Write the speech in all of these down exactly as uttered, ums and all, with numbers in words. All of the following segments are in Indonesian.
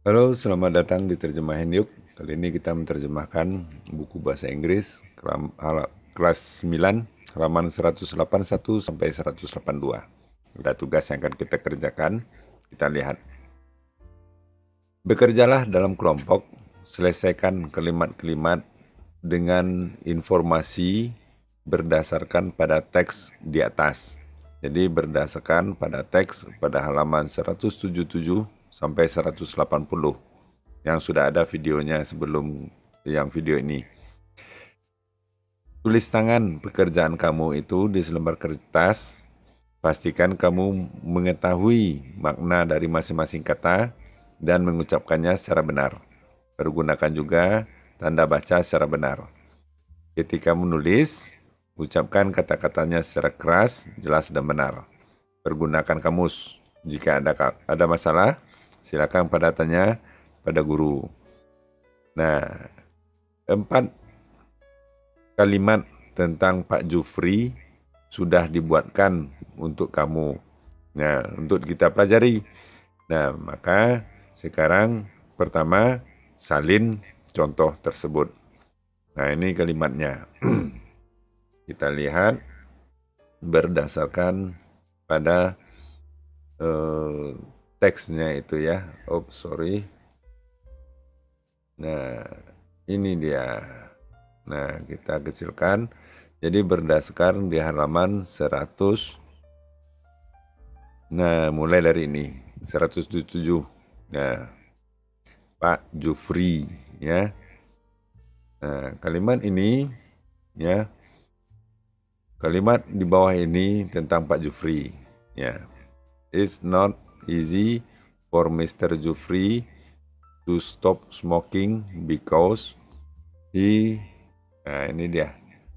Halo, selamat datang di Terjemahan Yuk. Kali ini kita menerjemahkan buku bahasa Inggris kelam- hala- kelas sembilan, halaman seratus delapan puluh satu sampai seratus delapan puluh dua. Ada tugas yang akan kita kerjakan. Kita lihat. Bekerjalah dalam kelompok, selesaikan kalimat-kalimat dengan informasi berdasarkan pada teks di atas. Jadi berdasarkan pada teks pada halaman seratus tujuh puluh tujuh sampai seratus delapan puluh yang sudah ada videonya sebelum yang video ini. Tulis tangan pekerjaan kamu itu di selembar kertas. Pastikan kamu mengetahui makna dari masing-masing kata dan mengucapkannya secara benar. Pergunakan juga tanda baca secara benar. Ketika menulis, ucapkan kata-katanya secara keras, jelas, dan benar. Pergunakan kamus. Jika ada ada masalah, silakan pada tanya pada guru. Nah, empat kalimat tentang Pak Jufri sudah dibuatkan untuk kamu. Nah, untuk kita pelajari. Nah, maka sekarang pertama salin contoh tersebut. Nah, ini kalimatnya. Kita lihat berdasarkan pada eh, teksnya itu ya. Oh, sorry. Nah, ini dia. Nah, kita kecilkan. Jadi berdasarkan di halaman seratus. Nah, mulai dari ini. seratus tujuh puluh tujuh. Nah, Pak Jufri ya. Nah, kalimat ini ya. Kalimat di bawah ini tentang Pak Jufri ya. It's not easy for mister Jufri to stop smoking because he nah ini dia.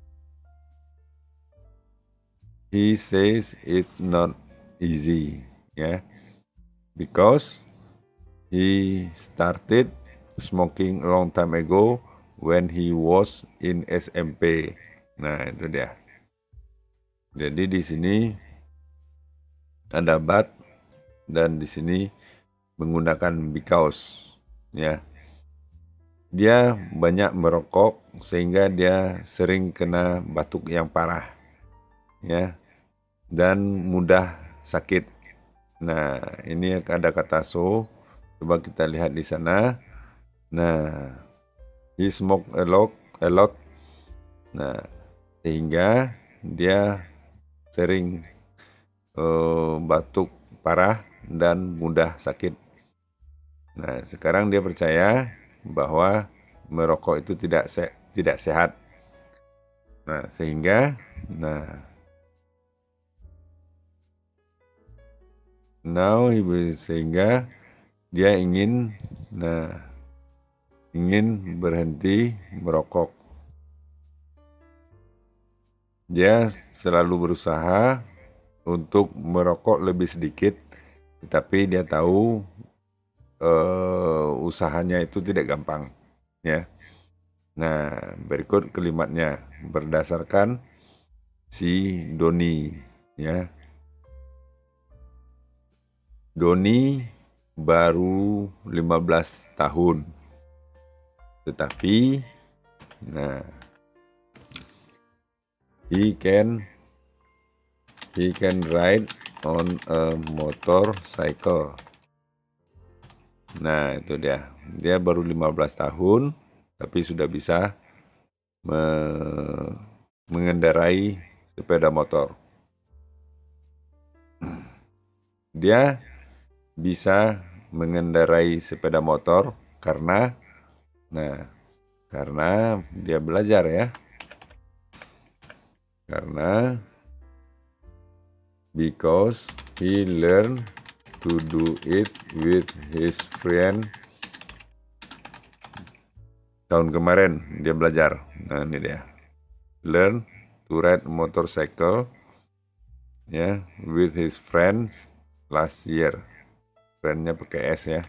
He says it's not easy ya. Because he started smoking a long time ago when he was in S M P. Nah, itu dia. Jadi di sini ada but dan di sini menggunakan because ya. Dia banyak merokok sehingga dia sering kena batuk yang parah ya dan mudah sakit. Nah, ini ada kata so. Coba kita lihat di sana. Nah, he smoke a lot, a lot. Nah, sehingga dia sering uh, batuk parah dan mudah sakit. Nah, sekarang dia percaya bahwa merokok itu tidak se tidak sehat. Nah, sehingga nah now sehingga dia ingin nah ingin berhenti merokok. Dia selalu berusaha untuk merokok lebih sedikit, tetapi dia tahu uh, usahanya itu tidak gampang, ya. Nah, berikut kalimatnya berdasarkan si Doni, ya. Doni baru lima belas tahun, tetapi, nah, he can he can ride on a motorcycle. Nah, itu dia. Dia baru lima belas tahun, tapi sudah bisa me mengendarai sepeda motor. Dia bisa mengendarai sepeda motor karena, nah, karena dia belajar ya. Karena because he learned to do it with his friend. Tahun kemarin dia belajar. Nah, ini dia. Learn to ride motorcycle ya yeah, with his friends last year. Friendnya pakai S ya.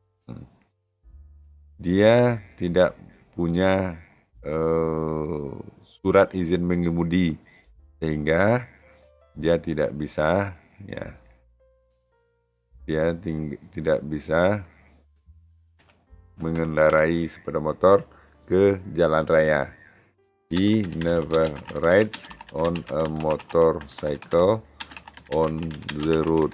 Dia tidak punya uh, surat izin mengemudi sehingga dia tidak bisa ya dia ting- tidak bisa mengendarai sepeda motor ke jalan raya. He never rides on a motorcycle on the road.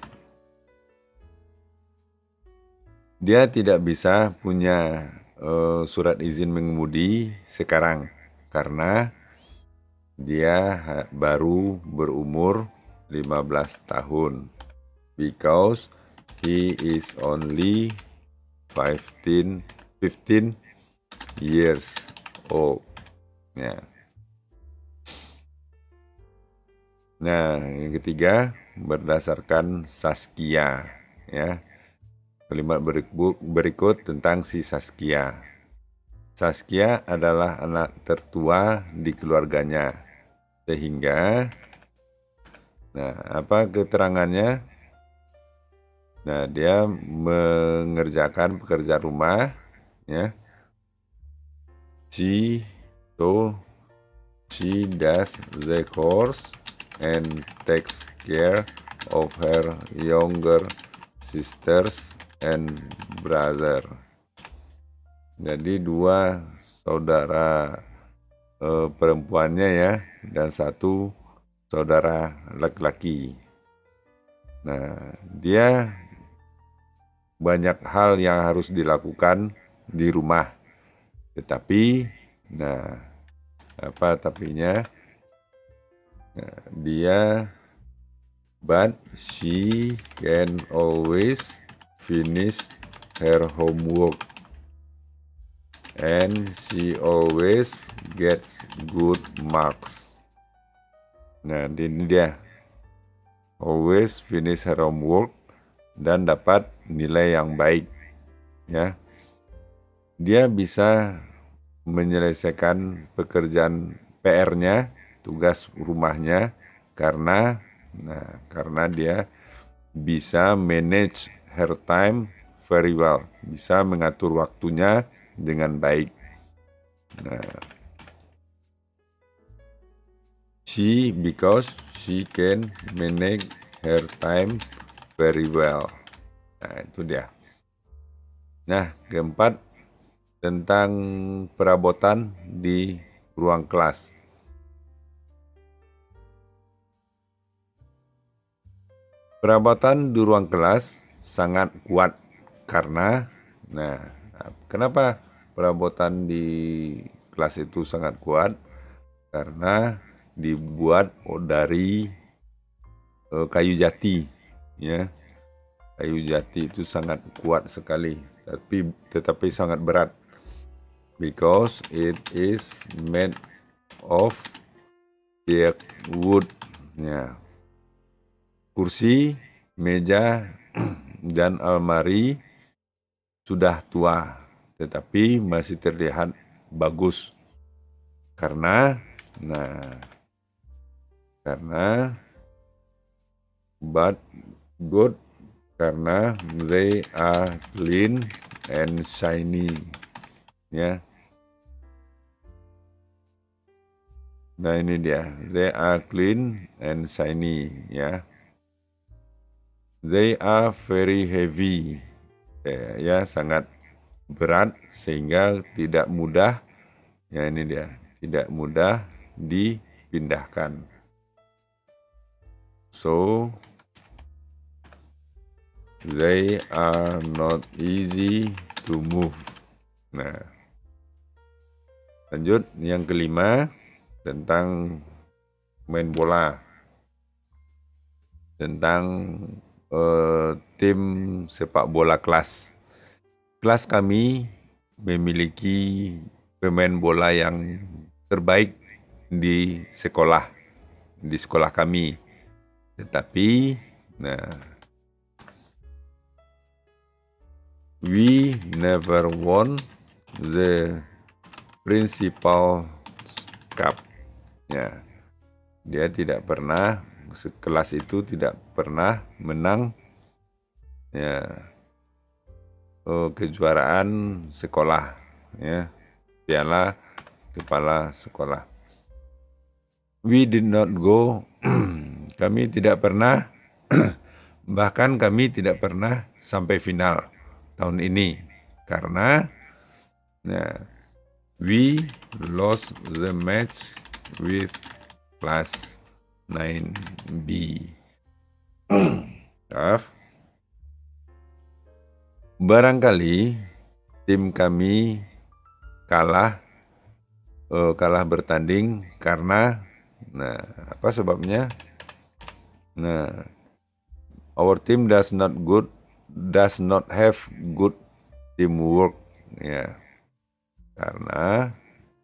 Dia tidak bisa punya uh, surat izin mengemudi sekarang karena dia baru berumur lima belas tahun. Because he is only fifteen, fifteen years old. Ya. Nah, yang ketiga berdasarkan Saskia, ya. Kalimat berikut, berikut tentang si Saskia. Saskia adalah anak tertua di keluarganya, sehingga, nah, apa keterangannya? Nah, dia mengerjakan pekerjaan rumah, ya. She, so, she does the chores and takes care of her younger sisters and brother. Jadi dua saudara eh, perempuannya ya, dan satu saudara laki-laki. Nah, dia banyak hal yang harus dilakukan di rumah. Tetapi, nah, apa tapinya? Nah, dia, but she can always finish her homework and she always gets good marks. Nah, ini dia, always finish her homework dan dapat nilai yang baik, ya. Dia bisa menyelesaikan pekerjaan P R-nya, tugas rumahnya, karena, nah, karena dia bisa manage her time very well, bisa mengatur waktunya dengan baik. Nah, she, because she can manage her time very well. Nah, itu dia. Nah, keempat, tentang perabotan di ruang kelas. Perabotan di ruang kelas sangat kuat karena, nah, kenapa perabotan di kelas itu sangat kuat? Karena dibuat dari uh, kayu jati, ya. Kayu jati itu sangat kuat sekali, tapi tetapi sangat berat. Because it is made of teak wood, ya. Kursi, meja, dan almari sudah tua, tetapi masih terlihat bagus karena, nah, karena but good karena they are clean and shiny, ya. Nah, ini dia, they are clean and shiny, ya. They are very heavy, ya, ya, sangat berat sehingga tidak mudah, ya, ini dia, tidak mudah dipindahkan. So they are not easy to move. Nah, lanjut yang kelima tentang main bola, tentang Uh, tim sepak bola kelas. Kelas kami memiliki pemain bola yang terbaik di sekolah, di sekolah kami. Tetapi, nah, we never won the principal cup. Ya, dia tidak pernah, sekelas itu tidak pernah menang, ya, oh, kejuaraan sekolah, ya, piala kepala sekolah. We did not go, kami tidak pernah, bahkan kami tidak pernah sampai final tahun ini karena Nah, we lost the match with class nine B. Maaf. Barangkali tim kami kalah uh, kalah bertanding karena, nah, apa sebabnya? Nah, our team does not good does not have good teamwork, ya. Karena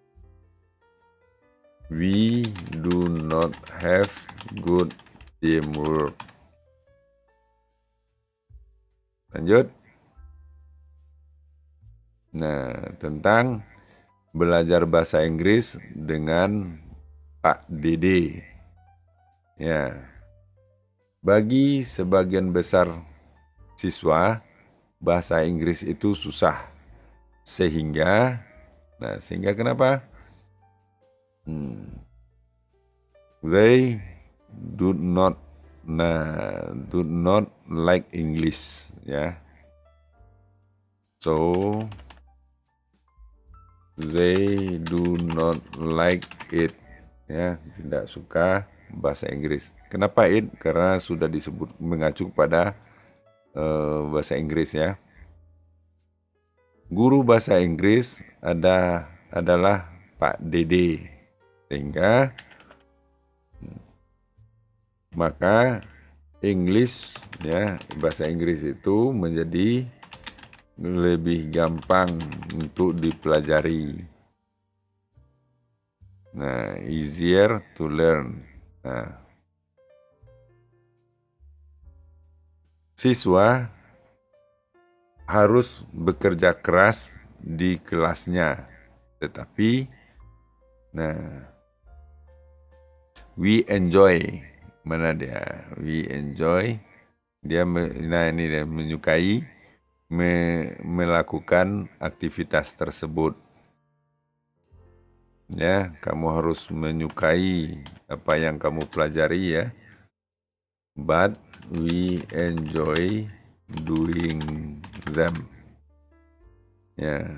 we do not have good teamwork. Lanjut. Nah, tentang belajar bahasa Inggris dengan Pak Dede. Ya. Bagi sebagian besar siswa, bahasa Inggris itu susah. Sehingga, nah sehingga kenapa? Hmm, they do not, nah, do not like English, ya. So, they do not like it, ya, tidak suka bahasa Inggris. Kenapa it? Karena sudah disebut mengacu pada uh, bahasa Inggris, ya. Guru bahasa Inggris ada adalah Pak Dede, sehingga maka English, ya, bahasa Inggris itu menjadi lebih gampang untuk dipelajari. Nah, easier to learn. Nah, siswa harus bekerja keras di kelasnya, tetapi, nah, we enjoy, mana dia? We enjoy, dia, nah ini dia menyukai me, melakukan aktivitas tersebut. Ya, kamu harus menyukai apa yang kamu pelajari, ya. But we enjoy doing them. Ya.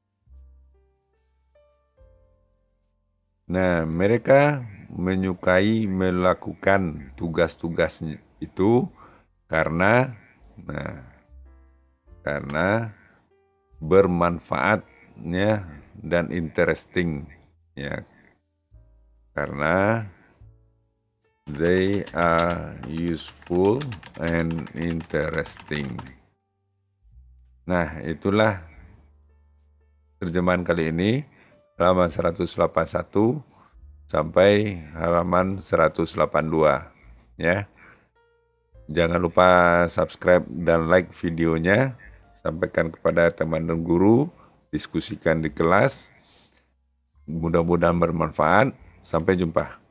Nah, mereka menyukai melakukan tugas-tugas itu karena, nah, karena bermanfaatnya dan interesting, ya. Karena they are useful and interesting. Nah, itulah terjemahan kali ini, halaman seratus delapan puluh satu sampai halaman seratus delapan puluh dua, ya. Jangan lupa subscribe dan like videonya, sampaikan kepada teman dan guru, diskusikan di kelas. Mudah-mudahan bermanfaat. Sampai jumpa.